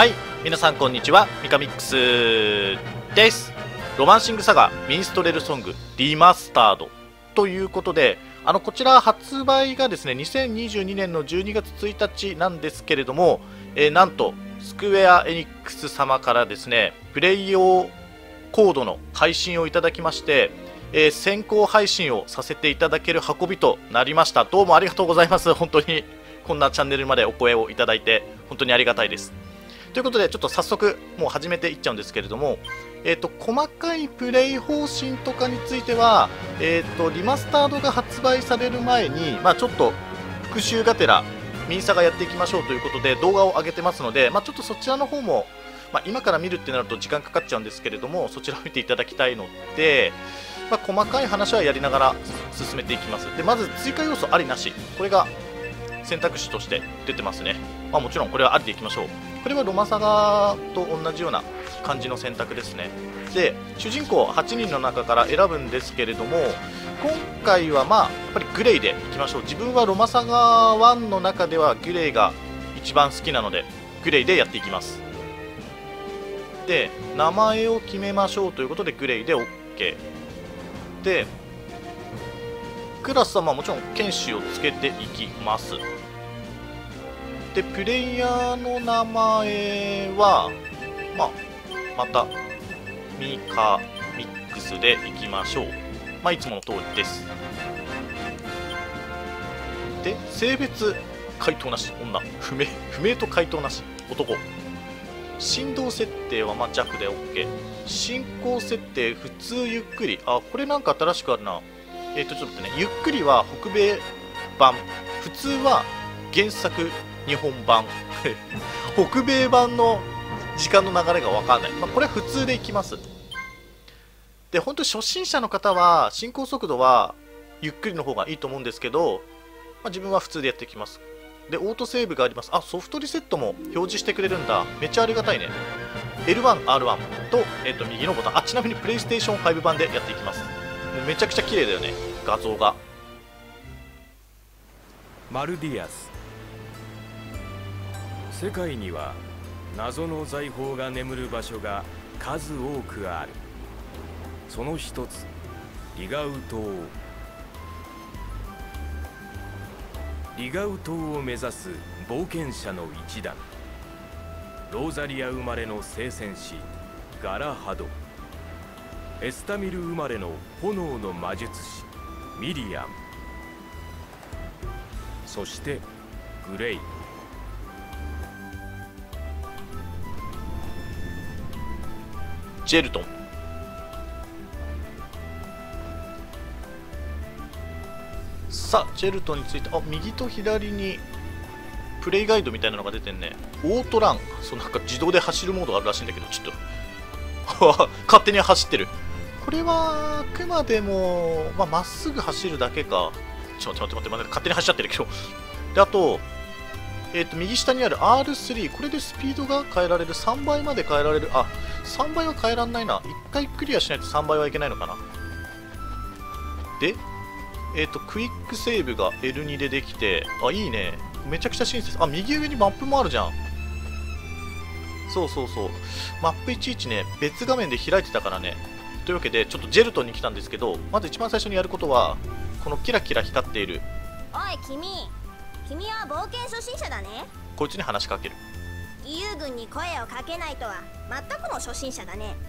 はい、皆さんこんにちは、ミカミックスです。ロマンシングサガミンストレルソングリマスタードということで、こちら発売がですね、2022年の12月1日なんですけれども、なんとスクウェアエニックス様からですね、プレイ用コードの配信をいただきまして、先行配信をさせていただける運びとなりました。どうもありがとうございます。本当にこんなチャンネルまでお声をいただいて本当にありがたいです。ということで、ちょっと早速もう始めていっちゃうんですけれども、細かいプレイ方針とかについては、リマスタードが発売される前に、ちょっと復習がてらミンサがやっていきましょうということで動画を上げてますので、ちょっとそちらの方も、今から見るってなると時間かかっちゃうんですけれども、そちらを見ていただきたいので、細かい話はやりながら進めていきます。でまず追加要素ありなし、これが選択肢として出てますね。もちろんこれはありでいきましょう。これはロマサガと同じような感じの選択ですね。で主人公8人の中から選ぶんですけれども、今回はやっぱりグレイでいきましょう。自分はロマサガ1の中ではグレイが一番好きなのでグレイでやっていきます。で名前を決めましょうということでグレイで OK で、クラスはもちろん剣士をつけていきます。でプレイヤーの名前はまたミカミックスでいきましょう。いつもの通りです。で性別回答なし、女不明と回答なし、男。振動設定は弱で OK。 進行設定普通ゆっくり、これなんか新しくあるな。ちょっと待ってね、ゆっくりは北米版、普通は原作日本版北米版の時間の流れが分かんない。これは普通でいきます。で本当に初心者の方は進行速度はゆっくりの方がいいと思うんですけど、自分は普通でやっていきます。でオートセーブがあります。ソフトリセットも表示してくれるんだ。めっちゃありがたいね。 L1R1 と、右のボタン。ちなみにプレイステーション5版でやっていきます。もうめちゃくちゃ綺麗だよね、画像が。 マルディアス。世界には謎の財宝が眠る場所が数多くある。その一つ、リガウ島。リガウ島を目指す冒険者の一団。ローザリア生まれの聖戦士ガラハド、エスタミル生まれの炎の魔術師ミリアン、そしてグレイ。 ジェルトン。さあジェルトンについて、右と左にプレイガイドみたいなのが出てんね。オートラン、なんか自動で走るモードがあるらしいんだけど、ちょっと勝手に走ってる。これはあくまでもまっすぐ走るだけか。ちょっと待って、勝手に走っちゃってるけどであと右下にある R3、これでスピードが変えられる。3倍まで変えられる。3倍は変えられないな。1回クリアしないと3倍はいけないのかな。でクイックセーブが L2 でできて、いいね。めちゃくちゃ親切。右上にマップもあるじゃん。そう。マップいちいちね、別画面で開いてたからね。というわけで、ちょっとジェルトンに来たんですけど、まず一番最初にやることは、このキラキラ光っている。 おい、君は冒険初心者だね。 こいつに話しかける。 義勇軍に声をかけないとは、全くの初心者だね。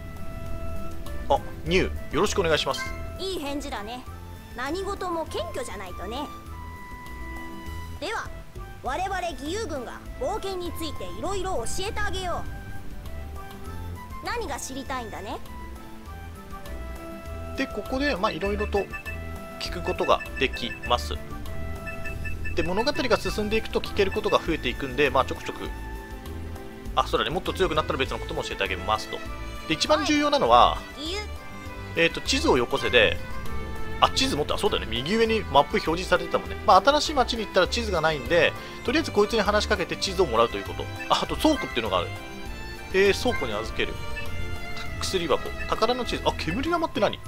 ニュー、よろしくお願いします。 いい返事だね。何事も謙虚じゃないとね。では我々義勇軍が冒険についていろいろ教えてあげよう。何が知りたいんだね。 でここでいろいろと聞くことができます。で物語が進んでいくと聞けることが増えていくんで、ちょくちょくそうだね、もっと強くなったら別のことも教えてあげますと。で一番重要なのは地図をよこせで、地図持って、そうだよね、右上にマップ表示されてたもんね。新しい街に行ったら地図がないんで、とりあえずこいつに話しかけて地図をもらうということ。あと倉庫っていうのがある。倉庫に預ける。薬箱、宝の地図。煙玉って何？ち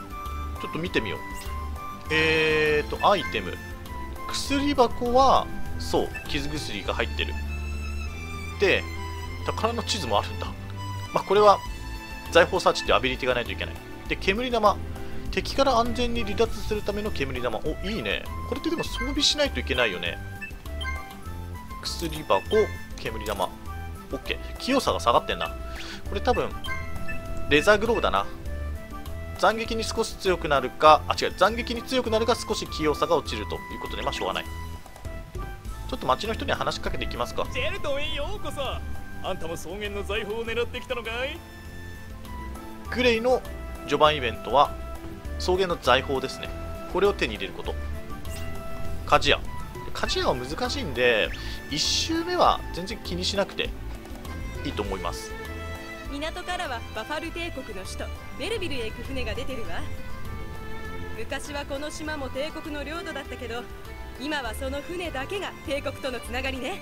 ょっと見てみよう。アイテム。薬箱はそう、傷薬が入ってる。で、宝の地図もあるんだ。まあ、これは財宝サーチっていうアビリティがないといけない。で、煙玉。敵から安全に離脱するための煙玉。お、いいね。これってでも装備しないといけないよね。薬箱、煙玉。OK。器用さが下がってんな。これ多分、レザーグローブだな。斬撃に少し強くなるか、あ、違う、斬撃に強くなるか少し器用さが落ちるということで、まあしょうがない。ちょっと町の人には話しかけていきますか。 ジェルトンへようこそ。あんたも草原の財宝を狙ってきたのかい？ グレイの序盤イベントは草原の財宝ですね。これを手に入れること。鍛冶屋。鍛冶屋は難しいんで1周目は全然気にしなくていいと思います。 港からはバファル帝国の首都ベルビルへ行く船が出てるわ。昔はこの島も帝国の領土だったけど、今はその船だけが帝国とのつながりね。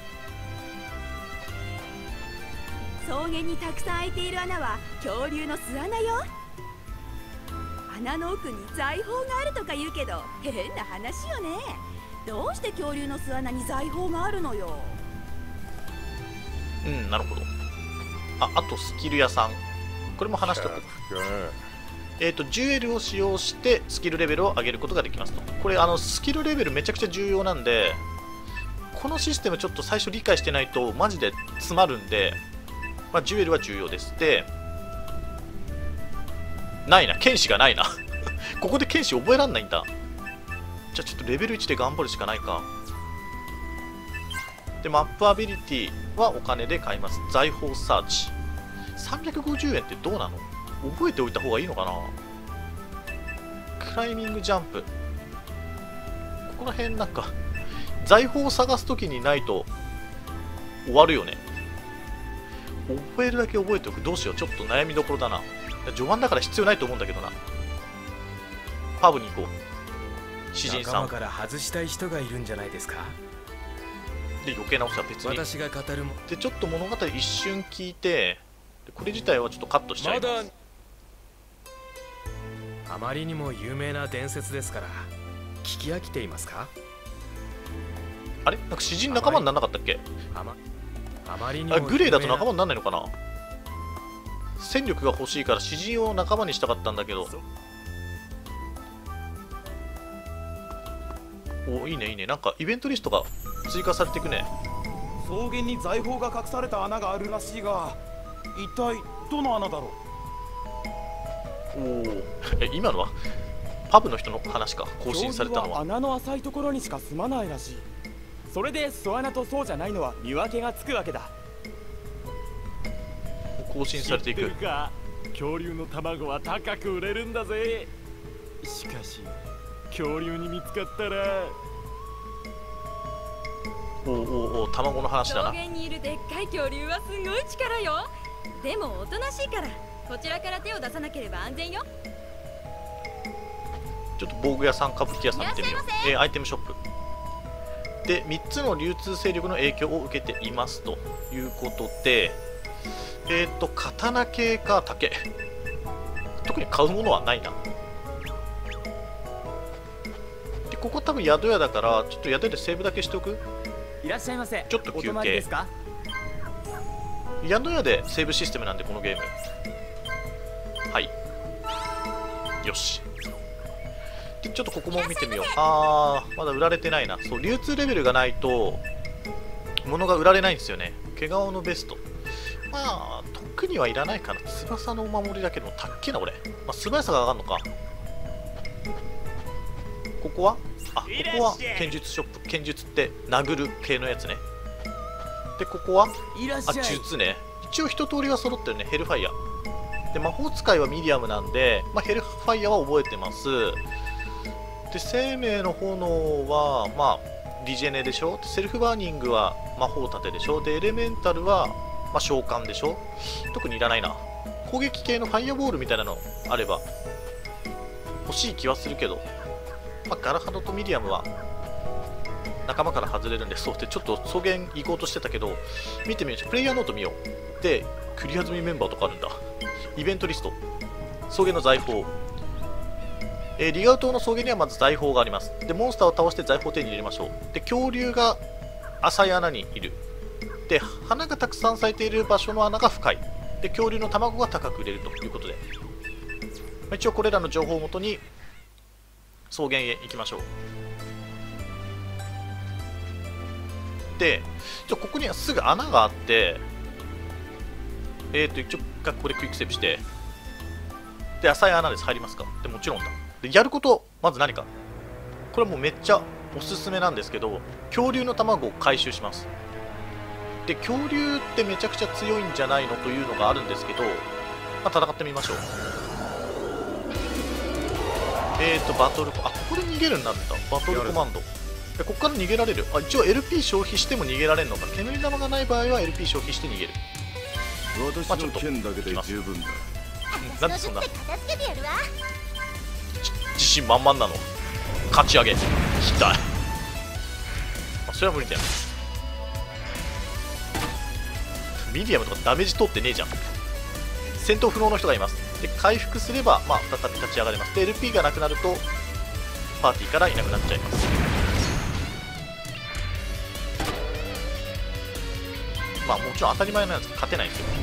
草原にたくさん開いている穴は恐竜の巣穴よ。穴の奥に財宝があるとか言うけど変な話よね。どうして恐竜の巣穴に財宝があるのよ。 うん、なるほど。あとスキル屋さん、これも話しておく。ジュエルを使用してスキルレベルを上げることができますと。これスキルレベルめちゃくちゃ重要なんで、このシステムちょっと最初理解してないとマジで詰まるんで、まあ、ジュエルは重要です。で、ないな、剣士がないなここで剣士覚えらんないんだ。じゃあちょっとレベル1で頑張るしかないか。で、マップアビリティはお金で買います。財宝サーチ350円ってどうなの？覚えておいた方がいいのかな。クライミングジャンプ、ここら辺なんか財宝を探すときにないと終わるよね。覚えるだけ覚えておく。どうしよう、ちょっと悩みどころだな。序盤だから必要ないと思うんだけどな。パブに行こう。詩人さん。 仲間から外したい人がいるんじゃないですか。 で、余計なことは別に。 私が語るもで、ちょっと物語一瞬聞いて、これ自体はちょっとカットしちゃいます。 まだあまりにも有名な伝説ですから聞き飽きていますか。 あれ、なんか詩人仲間にならなかったっけ？ あまりにもグレーだと仲間にならないのかな。戦力が欲しいから詩人を仲間にしたかったんだけど。お、いいねいいね。なんかイベントリストが追加されていくね。 草原に財宝が隠された穴があるらしいが、一体どの穴だろおお、今のはパブの人の話か。更新されたのは。 穴の浅いところにしか住まないらしい。それで巣穴とそうじゃないのは見分けがつくわけだ。 更新されていく。 知ってるか？恐竜の卵は高く売れるんだぜ。しかし恐竜に見つかったら、 お、卵の話だな。 草原にいるでっかい恐竜はすごい力よ。でもおとなしいからこちらから手を出さなければ安全よ。 ちょっと防具屋さん、歌舞伎屋さん見てみよう。アイテムショップで3つの流通勢力の影響を受けていますということで、刀系か竹、特に買うものはないな。で、ここ多分宿屋だからちょっと宿屋でセーブだけしておく。 いらっしゃいませ。 ちょっと休憩お泊まりですか？ 宿屋でセーブシステムなんでこのゲーム。はい、よし。で、ちょっとここも見てみよう。まだ売られてないな。そう、流通レベルがないと物が売られないんですよね。毛皮のベスト、まあ特にはいらないかな。翼のお守りだけでもたっけな俺。まあ、素早さが上がるのか。ここはここは剣術ショップ。剣術って殴る系のやつね。で、ここは術ね。一応一通りは揃ってるね。ヘルファイアで、魔法使いはミディアムなんで、まあ、ヘルファイアは覚えてます。で、生命の炎はまあリジェネでしょ。セルフバーニングは魔法盾でしょ。で、エレメンタルはまあ召喚でしょ。特にいらないな。攻撃系のファイアボールみたいなのあれば欲しい気はするけど、まあ、ガラハドとミディアムは仲間から外れるんで。そうで、ちょっと草原行こうとしてたけど、見てみよう。プレイヤーノート見よう。で、クリア済みメンバーとかあるんだ。イベントリスト、草原の財宝、 リガウ島の草原にはまず財宝があります。でモンスターを倒して財宝を手に入れましょう。で恐竜が浅い穴にいる。で花がたくさん咲いている場所の穴が深い。で恐竜の卵が高く売れるということで、一応これらの情報をもとに草原へ行きましょう。でここにはすぐ穴があって、一応ここでクイックセーブして、で浅い穴です。入りますか。でもちろんだ。でやることまず何か、これはもうめっちゃおすすめなんですけど、恐竜の卵を回収します。で恐竜ってめちゃくちゃ強いんじゃないのというのがあるんですけど、戦ってみましょう。バトル、ここで逃げるんだった。バトルコマンドでここから逃げられる。一応 LP 消費しても逃げられるのか。煙玉がない場合は LP 消費して逃げる。 私の剣だけで十分だ。 なんでそんな自信満々なの。勝ち上げ痛い。それは無理だよ。ミディアムとかダメージ取ってねえじゃん。戦闘不能の人がいます。で回復すれば、再び立ち上がれます。で LP がなくなるとパーティーからいなくなっちゃいます。もちろん当たり前なんですけど勝てないんですよ。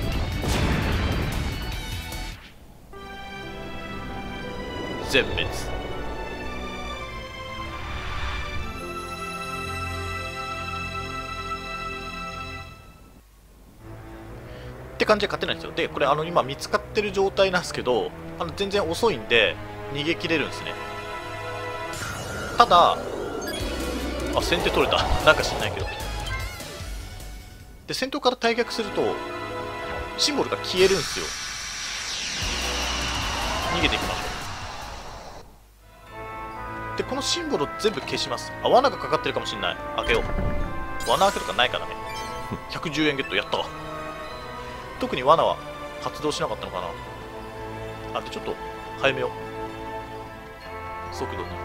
全滅。って感じで勝てないんですよ。でこれ今見つかってる状態なんですけど、全然遅いんで逃げ切れるんですね。ただ先手取れたなんか知んないけど。で戦闘から退却するとシンボルが消えるんですよ。逃げていきましょう。でこのシンボルを全部消します。罠がかかってるかもしれない。開けよう。罠開けとかないからね。110円ゲット。やったわ。特に罠は発動しなかったのかな。でちょっと早めよう、速度に。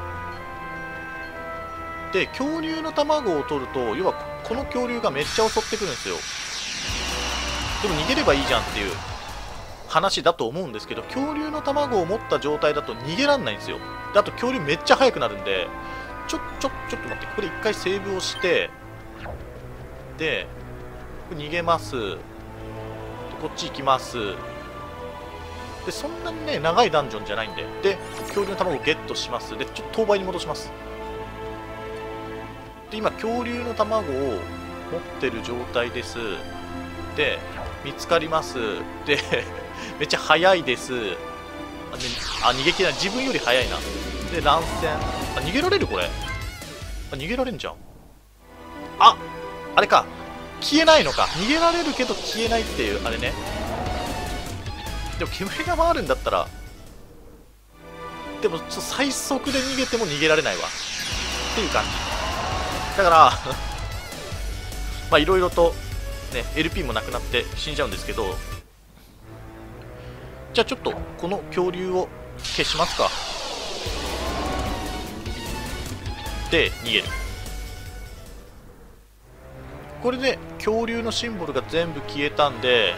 で恐竜の卵を取ると、要はこの恐竜がめっちゃ襲ってくるんですよ。でも逃げればいいじゃんっていう話だと思うんですけど、恐竜の卵を持った状態だと逃げらんないんですよ。であと恐竜めっちゃ速くなるんで、ちょっと待って、ここで一回セーブをして、で逃げます。でこっち行きます。でそんなにね長いダンジョンじゃないんで、で恐竜の卵をゲットします。でちょっと当倍に戻します。で今恐竜の卵を持ってる状態です。で見つかります。でめっちゃ速いです。逃げ切れない。自分より速いな。で乱戦。逃げられるこれ。逃げられんじゃん。あれか、消えないのか。逃げられるけど消えないっていうあれね。でも煙が回るんだったら、でも最速で逃げても逃げられないわっていう感じだからいろいろとね LP もなくなって死んじゃうんですけど、じゃあちょっとこの恐竜を消しますか。で逃げる。これで恐竜のシンボルが全部消えたんで、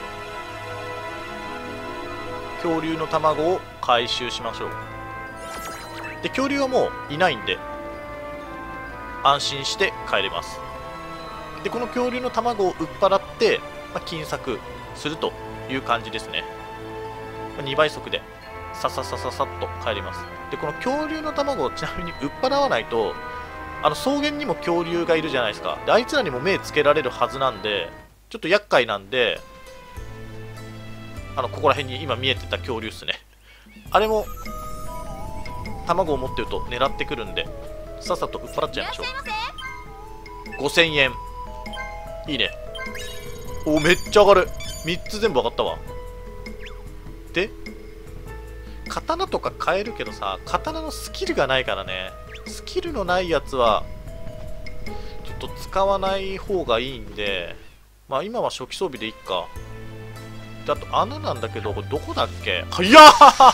恐竜の卵を回収しましょう。で恐竜はもういないんで安心して帰れます。でこの恐竜の卵を売っ払って、金策するという感じですね。2倍速でさっと帰ります。でこの恐竜の卵をちなみに売っ払わないと、草原にも恐竜がいるじゃないですか。であいつらにも目つけられるはずなんで、ちょっと厄介なんで、ここら辺に今見えてた恐竜っすね。あれも卵を持ってると狙ってくるんで、さっさと売っ払っちゃいましょう。5000円いいね。おめっちゃ上がる。3つ全部上がったわ。で刀とか買えるけどさ、刀のスキルがないからね。スキルのないやつはちょっと使わない方がいいんで、今は初期装備でいっか。であと穴なんだけど、これどこだっけ。はやー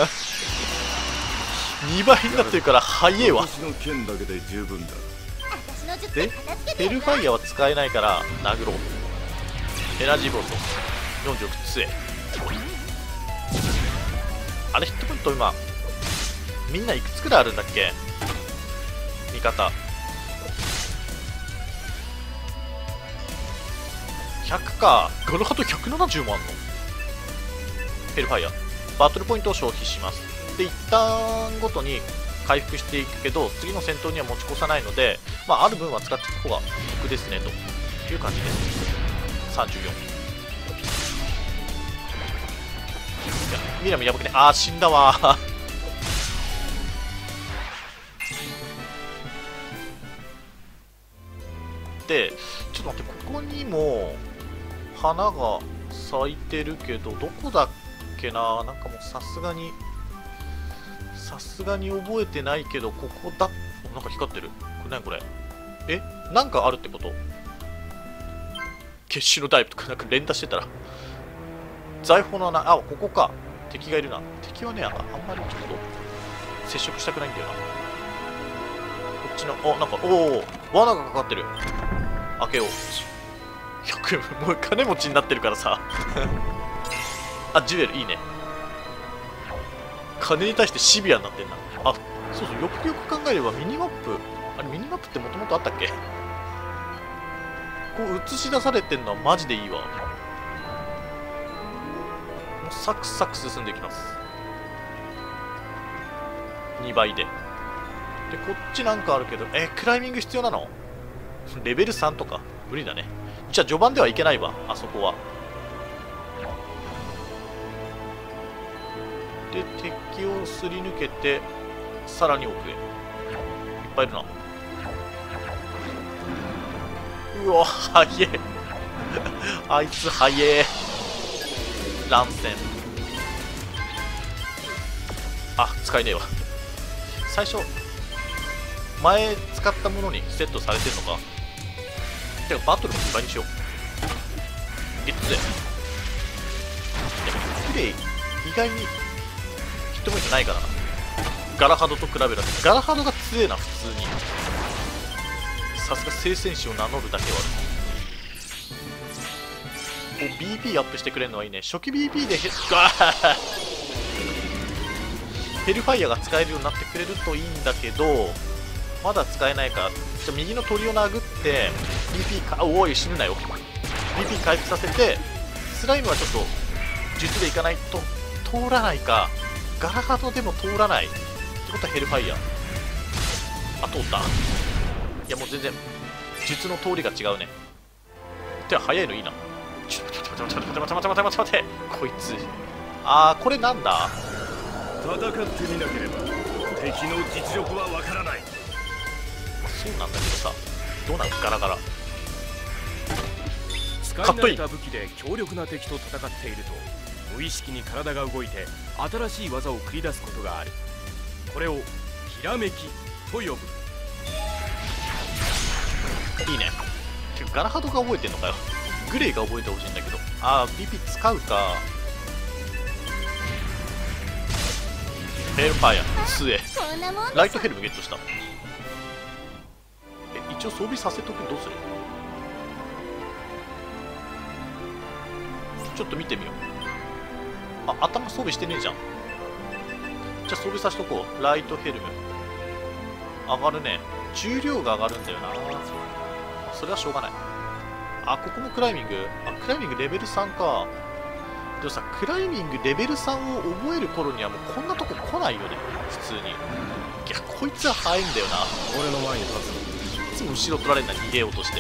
2倍になってるから早えわ。 私の剣だけで十分だ。 でヘルファイヤーは使えないから殴ろう。エナジーボルト46つえ。あれヒットポイント今みんないくつくらいあるんだっけ、味方。100か。ガルハト170もあんの。ヘルファイアバトルポイントを消費します。で一旦ごとに回復していくけど、次の戦闘には持ち越さないので、まあ、ある分は使っていく方が得ですねという感じです。34。いやミラムやばくね。あー死んだわでちょっと待って、ここにも花が咲いてるけど、どこだっけな。なんかもうさすがに覚えてないけど、ここだ。なんか光ってる。これ何これ。なんかあるってこと。決死のダイブとかなんか連打してたら財宝の穴。あ、ここか。敵がいるな。敵はね、あんまりちょっと接触したくないんだよな。こっちのなんか罠がかかってる。開けよう。100円もう金持ちになってるからさあ、ジュエルいいね。金に対してシビアになってんな。あ、そうそう、よくよく考えればミニマップ、あれミニマップってもともとあったっけ。こう映し出されてんのはマジでいいわ。もうサクサク進んでいきます。2倍で。でこっちなんかあるけど、クライミング必要なの。レベル3とか無理だね。じゃあ序盤ではいけないわ、あそこは。で敵をすり抜けてさらに奥へ。いっぱいいるな。うわ早えあいつ早え。乱戦。あ、使えねえわ。最初前使ったものにセットされてるのか。てかバトルも2倍にしよう。ゲッツー。プレイ意外にヒットポイントないからな。ガラハドと比べるとガラハドが強えな普通に。さすが聖戦士を名乗るだけはある。BP アップしてくれるのはいいね。初期 BP でヘルファイアが使えるようになってくれるといいんだけど、まだ使えないから。じゃあ右の鳥を殴って BP か、おい死ぬなよ。 BP 回復させて、スライムはちょっと術でいかないと通らないか。ガラハドでも通らないってことはヘルファイア。あ、通った。いやもう全然術の通りが違うね。ては早いのいいな。ちょっと待ってこいつ。これなんだ。 戦ってみなければ敵の実力はわからない。 そうなんだけどさ、どうなのガラガラ。 使い慣れた武器で強力な敵と戦っていると無意識に体が動いて新しい技を繰り出すことがある。これをひらめきと呼ぶ。 いいね。ガラハドが覚えてんのかよ。グレイが覚えてほしいんだけど。BP 使うか。ヘルファイア2へライトヘルムゲットした。一応装備させとく。どうする。ちょっと見てみよう。頭装備してねえじゃん。じゃあ装備させとこう。ライトヘルム上がるね。重量が上がるんだよな。それはしょうがない。ここもクライミング。クライミングレベル3か。でもさ、クライミングレベル3を覚える頃にはもうこんなとこ来ないよね普通に。いやこいつは早いんだよな。 俺の前に立つ。 いつも後ろ取られるな、逃げようとして。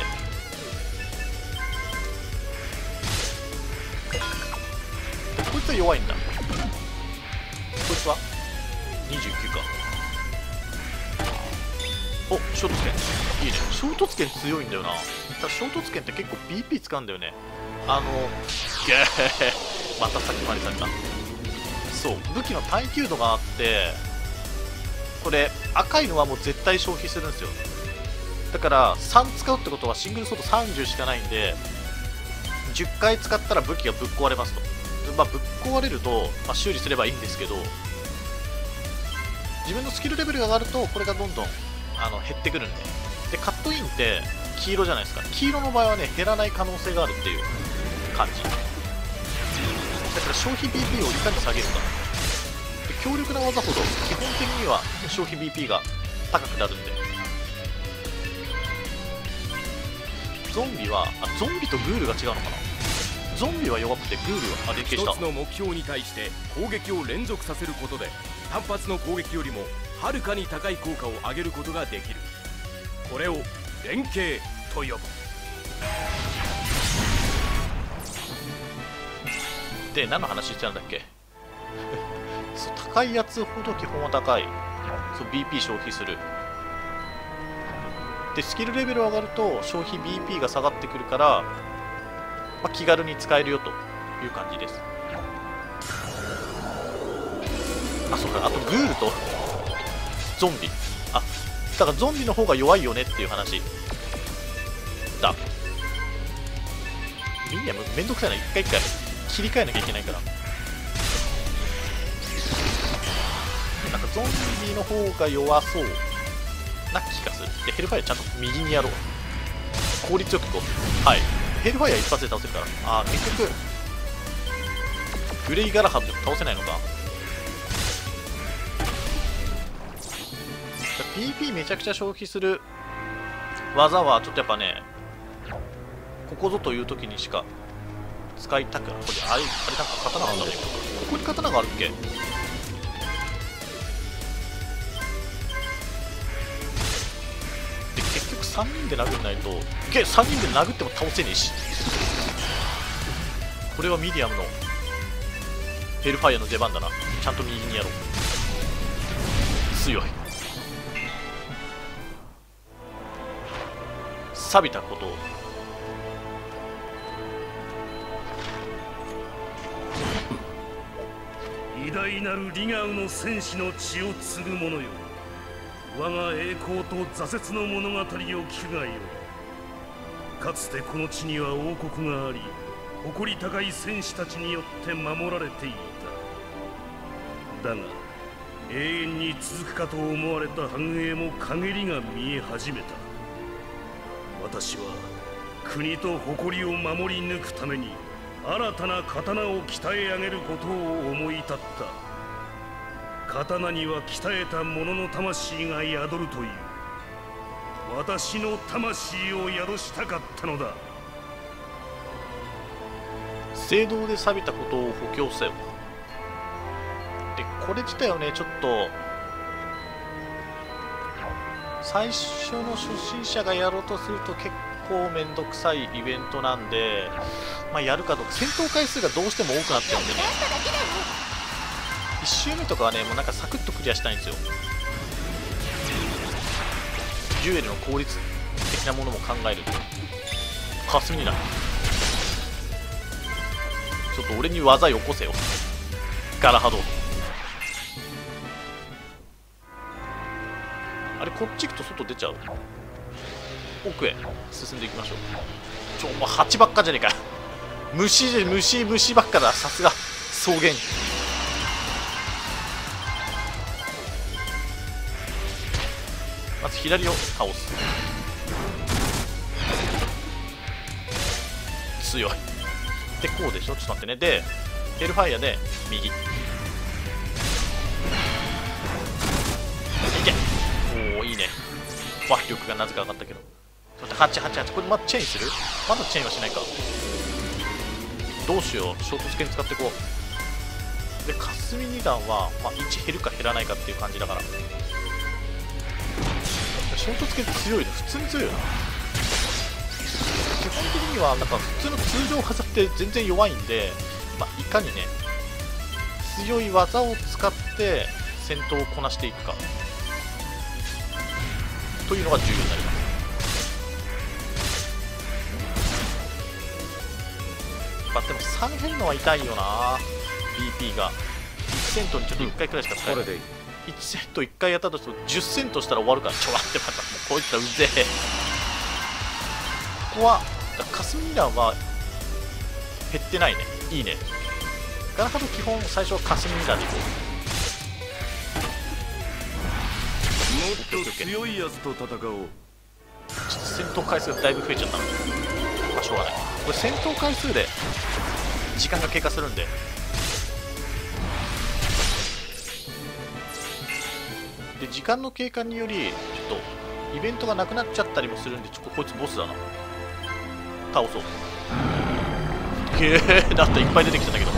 でこいつは弱いんだ。こいつは29か。衝突剣いいね。衝突剣強いんだよな。ただ衝突剣って結構 BP 使うんだよね。ゲーまたさっきまでされた。そう武器の耐久度があって、これ赤いのはもう絶対消費するんですよ。だから3使うってことはシングルソード30しかないんで、10回使ったら武器がぶっ壊れますと。ぶっ壊れると、修理すればいいんですけど、自分のスキルレベルが上がるとこれがどんどん減ってくるんで。でカットインって黄色じゃないですか。黄色の場合はね減らない可能性があるっていう感じだから、消費 BP をいかに下げるか。で強力な技ほど基本的には消費 BP が高くなるんで、ゾンビはゾンビとグールが違うのかな。ゾンビは弱くてグールは連携した。 一つの目標に対して攻撃を連続させることで単発の攻撃よりもはるかに高い効果を上げることができる。これを連携と呼ぶ。 で、何の話してたんだっけそう高いやつほど基本は高い。そう BP 消費する。でスキルレベル上がると消費 BP が下がってくるから、気軽に使えるよという感じです。そうか、あとグールとゾンビ、だからゾンビの方が弱いよねっていう話だ。ミニアムめんどくさいな、一回一回切り替えなきゃいけないから。なんかゾンビの方が弱そうな気がする。でヘルファイアちゃんと右にやろう。効率よくこう、はい、ヘルファイア一発で倒せるから。結局グレイガラハでも倒せないのか。PP めちゃくちゃ消費する技はちょっとやっぱね、ここぞという時にしか使いたくない。これあれなんか刀があるんだろう。ここに刀があるっけ。で結局3人で殴んないと、3人で殴っても倒せねえし。これはミディアムのヘルファイアの出番だな。ちゃんと右にやろう。強い。錆びたことを偉大なるリガウの戦士の血を継ぐ者よ、我が栄光と挫折の物語を聞くがよい。かつてこの地には王国があり、誇り高い戦士たちによって守られていた。だが永遠に続くかと思われた繁栄も陰りが見え始めた。私は国と誇りを守り抜くために新たな刀を鍛え上げることを思い立った。刀には鍛えた者の魂が宿るという。私の魂を宿したかったのだ。 聖堂で錆びたことを補強せよ。でこれ自体はね、ちょっと最初の初心者がやろうとすると結構めんどくさいイベントなんで、やるかどうか。戦闘回数がどうしても多くなっちゃうんでね、1周目とかはね、もうなんかサクッとクリアしたいんですよ。デュエルの効率的なものも考えると。霞になる。ちょっと俺に技よこせよ、ガラハド。あれ、こっち行くと外出ちゃう。奥へ進んでいきましょう。もう蜂ばっかじゃねえか。虫ばっかだ。さすが草原。まず左を倒す。強い。でこうでしょ。ちょっと待ってね。でヘルファイアで右。いけ。おお、いいね。力がなぜか上がったけど。ちょっと888。これまだチェーンする？まだチェーンはしないか。どうしよう。衝突剣使っていこう。で霞2段は、1減るか減らないかっていう感じだから。衝突剣強いね。普通に強いよな。基本的にはなんか普通の通常技って全然弱いんで、いかにね強い技を使って戦闘をこなしていくかというのが重要になります。でも3減るのは痛いよな。 BP が1セントにちょっと1回くらいしか使えない。1セント1回やったとしても10セントしたら終わるから。ちょ待って待って、もうこいつらうぜえ。ここは霞ミラーは減ってないね。いいね。ガラハド基本最初は霞ミラーでいこう。 もっと強いやつと戦おう。 ちょっと戦闘回数がだいぶ増えちゃったので、しょうがない。これ戦闘回数で時間が経過するんで、 時間の経過によりちょっとイベントがなくなっちゃったりもするんで、ちょっとこいつボスだな。倒そう。へえ、だっていっぱい出てきたんだけど。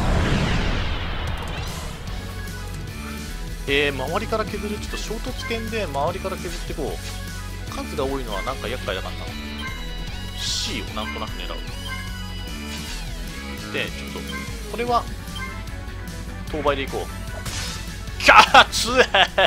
周りから削る。ちょっと衝突剣で周りから削っていこう。数が多いのはなんか厄介だからな。 C をなんとなく狙う。でちょっとこれは当倍でいこう。キャー強え。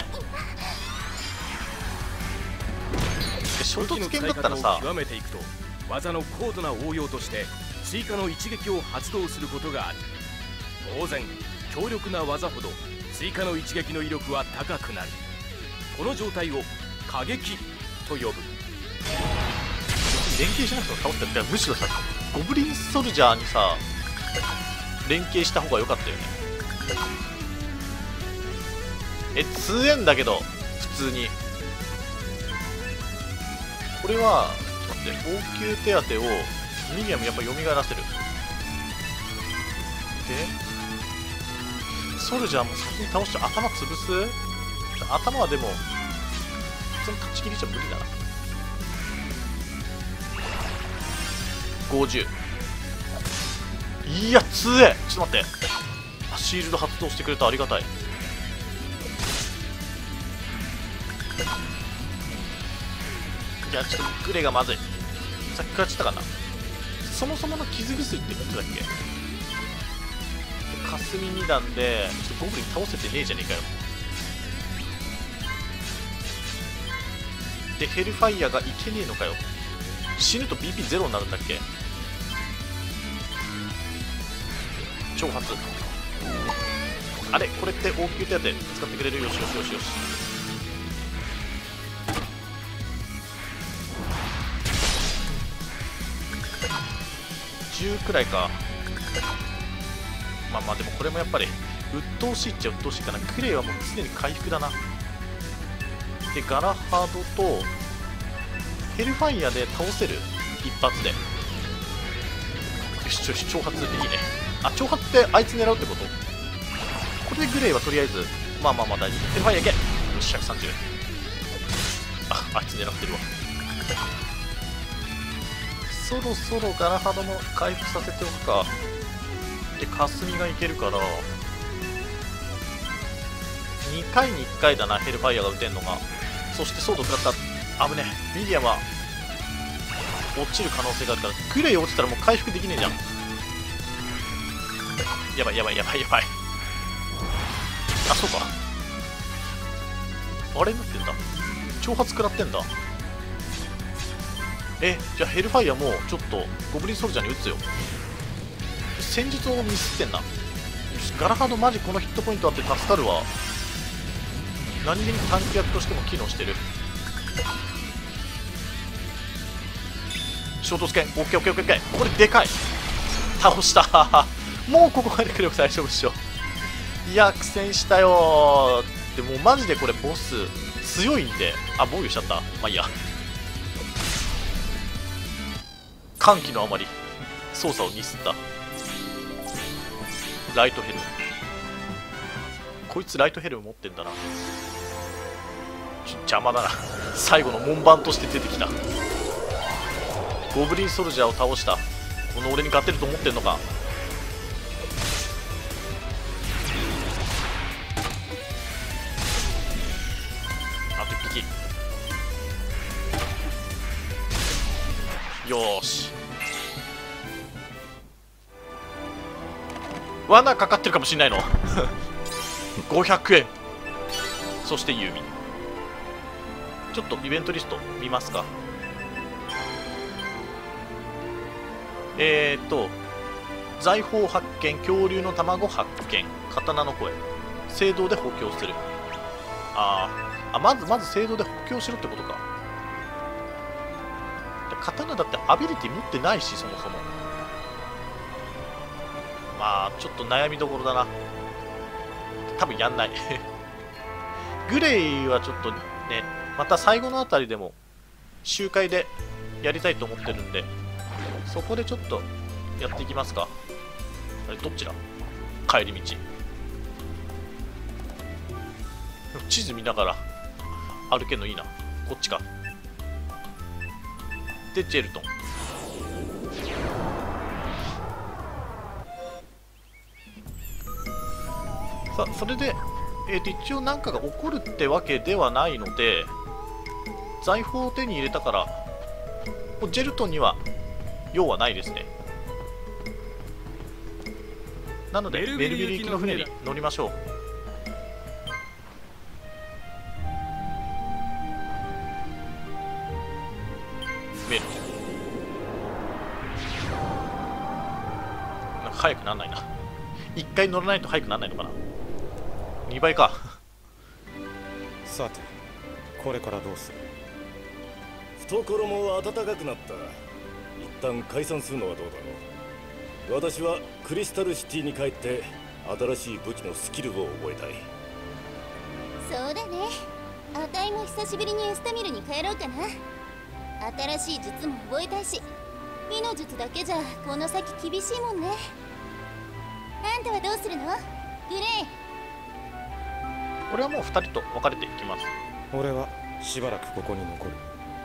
衝突剣だったらさ、 極めていくと技の高度な応用として追加の一撃を発動することがある。当然強力な技ほど追加の一撃の威力は高くなる。この状態を過激と呼ぶ。 連携しなくても倒せたら、むしろさゴブリンソルジャーにさ連携した方が良かったよね。強えんだけど普通に。これはちょっと待って、応急手当をミディアムやっぱ蘇らせる。でソルジャーも先に倒して頭潰す。頭はでも普通に勝ち切りじゃ無理だな。50。いや強え。ちょっと待って、シールド発動してくれた、ありがたい。いやちょっとグレがまずい。さっきからちったかな。そもそもの傷薬って何だっけ。霞2段でちょっとゴブリン倒せてねえじゃねえかよ。でヘルファイヤーがいけねえのかよ。死ぬと BP0 になるんだっけ。挑発。あれこれって応急手当使ってくれる。よしよしよしよし。10くらいか。まあまあでもこれもやっぱり鬱陶しいっちゃ鬱陶しいかな。クレイはもう常に回復だな。でガラハードとヘルファイヤーで倒せる。一発でよしよし。挑発でいいね。あ挑発ってあいつ狙うってこと。これでグレイはとりあえずまあまあまあ大丈夫。ヘルファイヤーいけ。よし130。あいつ狙ってるわ。そろそろガラハードも回復させておくか。で霞がいけるから2回に1回だな、ヘルファイヤーが撃てんのが。そしてソード食らった。危ねえ。ミディアムは落ちる可能性があるから、グレイ落ちたらもう回復できねえじゃん。やばいやばいやばいやばい。あそうか、あれになってんだ。挑発食らってんだ。じゃあヘルファイヤーもちょっとゴブリンソルジャーに撃つよ。戦術をミスってんな。よしガラハードマジこのヒットポイントあって助かるわ。何気に短期役としても機能してる。衝突剣 OKOKOK。 これでかい。倒したもうここまで来れば大丈夫っしょ。いや苦戦したよー。でもマジでこれボス強いんで。防御しちゃった。まあいいや。歓喜のあまり操作をミスった。ライトヘルム。こいつライトヘルム持ってんだな。邪魔だな最後の門番として出てきた。ゴブリンソルジャーを倒した。この俺に勝てると思ってんのか。あと1匹。よーし。罠かかってるかもしれないの500円。そしてユーミン。ちょっとイベントリスト見ますか。財宝発見、恐竜の卵発見、刀の声、聖堂で補強する。まず聖堂で補強しろってことか。刀だってアビリティ持ってないし、そもそも。まあちょっと悩みどころだな。多分やんないグレイはちょっとね、また最後のあたりでも周回でやりたいと思ってるんで、そこでちょっとやっていきますか。あれどっちだ。帰り道地図見ながら歩けるのいいな。こっちか。でジェルトン。さあそれで、一応何かが起こるってわけではないので、財宝を手に入れたからもうジェルトンには用はないですね。なのでベルビル行きの船に乗りましょう。ベルなんか速くならないな。1回乗らないと速くならないのかな。2倍か。 さてこれからどうする？ 懐も暖かくなった。一旦解散するのはどうだろう。私はクリスタルシティに帰って新しい武器のスキルを覚えたい。 そうだね。あたいも久しぶりにエスタミルに帰ろうかな。新しい術も覚えたいし、火の術だけじゃこの先厳しいもんね。あんたはどうするの？グレイ。 これはもう2人と分かれていきます。 俺はしばらくここに残る。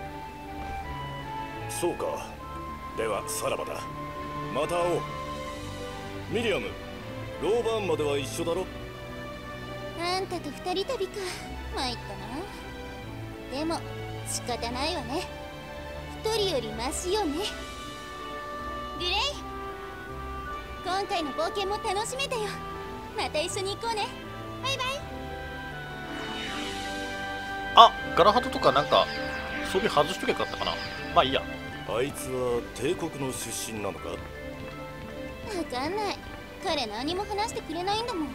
そうか。ではさらばだ。また会おう。ミリアム、ローバーンまでは一緒だろ。 あんたと二人旅か。参ったな。でも仕方ないわね。一人よりマシよね。グレイ、今回の冒険も楽しめたよ。また一緒に行こうね。バイバイ。 あ、ガラハドとかなんか装備外しとけばよかったかな。まあいいや。 あいつは帝国の出身なのか？ わかんない。彼何も話してくれないんだもん。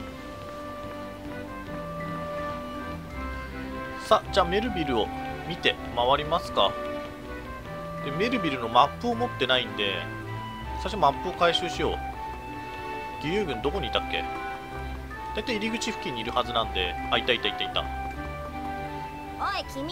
さあじゃあメルビルを見て回りますか。でメルビルのマップを持ってないんで、最初マップを回収しよう。義勇軍どこにいたっけ？だいたい入り口付近にいるはずなんで。あ、いたいたいたいた。 おい君、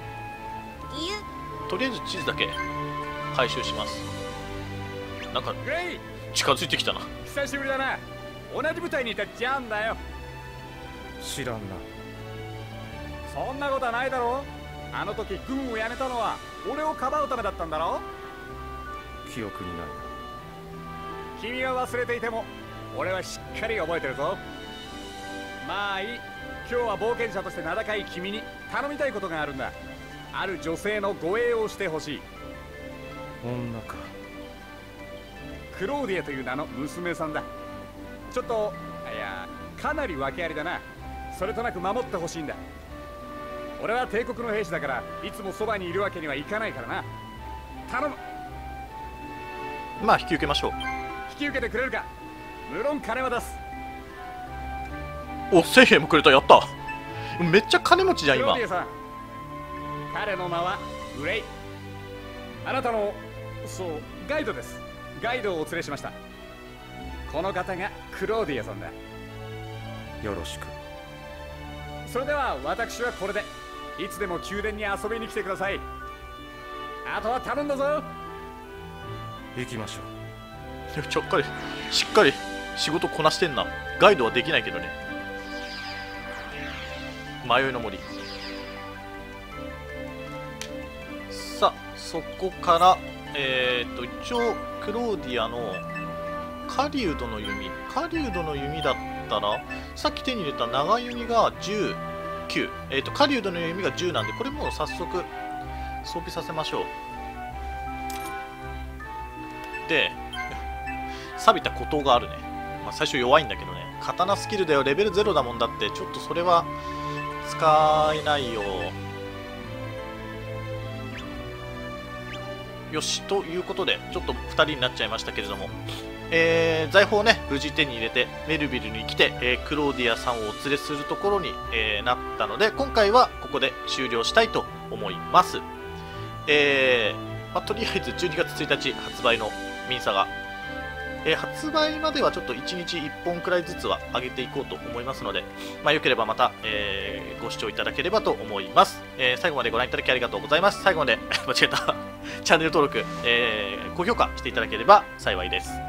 とりあえず地図だけ回収します。なんかグレイ、 近づいてきたな。 久しぶりだな。同じ部隊にいたジャンだよ。 知らんな。 そんなことはないだろ。あの時軍を辞めたのは俺をかばうためだったんだろ。 記憶にないな。 君が忘れていても俺はしっかり覚えてるぞ。まあいい。今日は冒険者として名高い君に頼みたいことがあるんだ。ある女性の護衛をしてほしい。 女か。 クローディアという名の娘さんだ。ちょっと、いや、かなり訳ありだな。それとなく守ってほしいんだ。俺は帝国の兵士だからいつもそばにいるわけにはいかないからな。頼む。 まあ引き受けましょう。 引き受けてくれるか？無論金は出す。 お、1000円もくれた。やった。めっちゃ金持ちじゃん今。 クローディアさん、彼の名はグレイ。あなたの、そう、ガイドです。ガイドをお連れしました。この方がクローディアさんだ。 よろしく。 それでは私はこれで。いつでも宮殿に遊びに来てください。あとは頼んだぞ。 行きましょう。 ちょっかりしっかり仕事こなしてんな。ガイドはできないけどね。迷いの森。さあそこから一応クローディアの狩人の弓。狩人の弓だったらさっき手に入れた長弓が19、狩人の弓が10なんで、これもう早速装備させましょう。で錆びた孤島があるね。まあ、最初弱いんだけどね。刀スキルだよ。レベル0だもんだって。ちょっとそれは使えないよ。よし、ということでちょっと2人になっちゃいましたけれども、財宝をね無事手に入れてメルビルに来て、クローディアさんをお連れするところに、なったので、今回はここで終了したいと思います。とりあえず12月1日発売のミンサガ、発売まではちょっと1日1本くらいずつは上げていこうと思いますので、よければまた、ご視聴いただければと思います。最後までご覧いただきありがとうございます。最後まで間違えたチャンネル登録、高評価していただければ幸いです。